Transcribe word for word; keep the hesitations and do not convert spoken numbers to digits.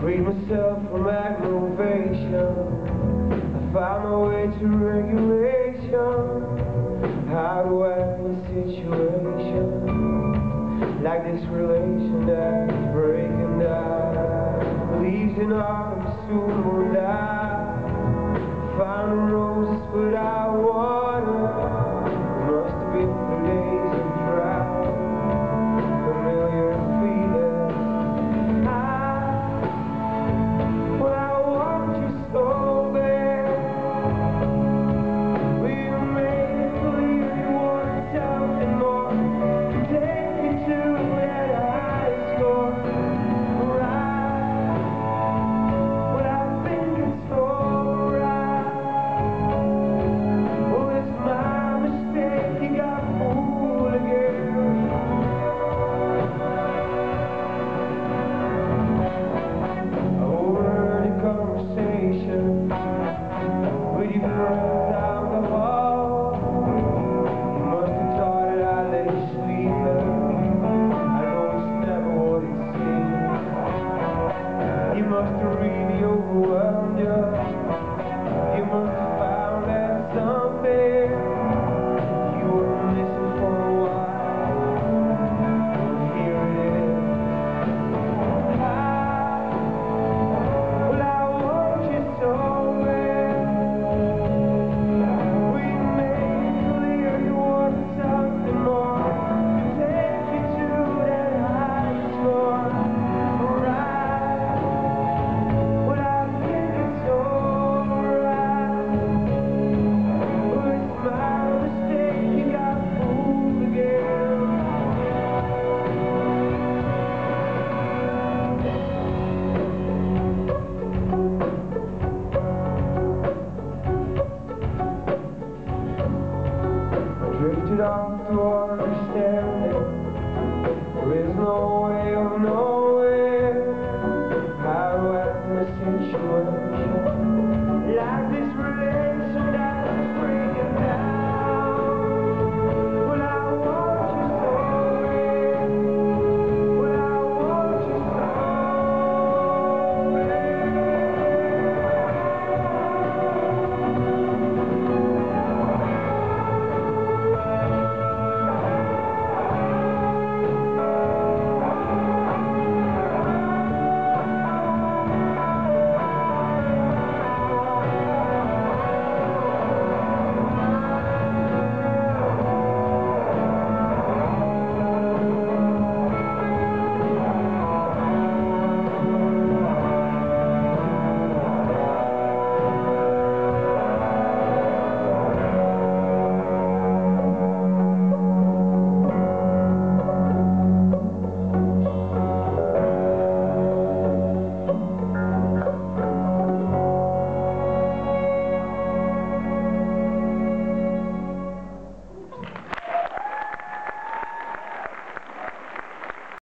Freed myself from aggravation. I found my way to regulation. How to act in a situation like this relation that's breaking down. Leaves in autumn soon will die. Found roses without water. Must have been through days of drought. Familiar feeling. I, well, I want you so bad. Will you make it clear you want something more? Take me to that high score. Right. Well, I think it's alright. Oh, it's my mistake. You got fooled again. I overheard a conversation with your friend down the hall. You must have thought that I let you sleep there. I know it's never what it seems. You must have really overwhelmed you. You must have found that something you were missing for a while. Here it is. I, well, I want you so bad. Will you make it clear you want something more? Take me to that high score. Right. Well, I think it's alright. Oh, it's my mistake. You got fooled again. Drifted off to understanding. There is no way of knowing how to act in a situation like this relation.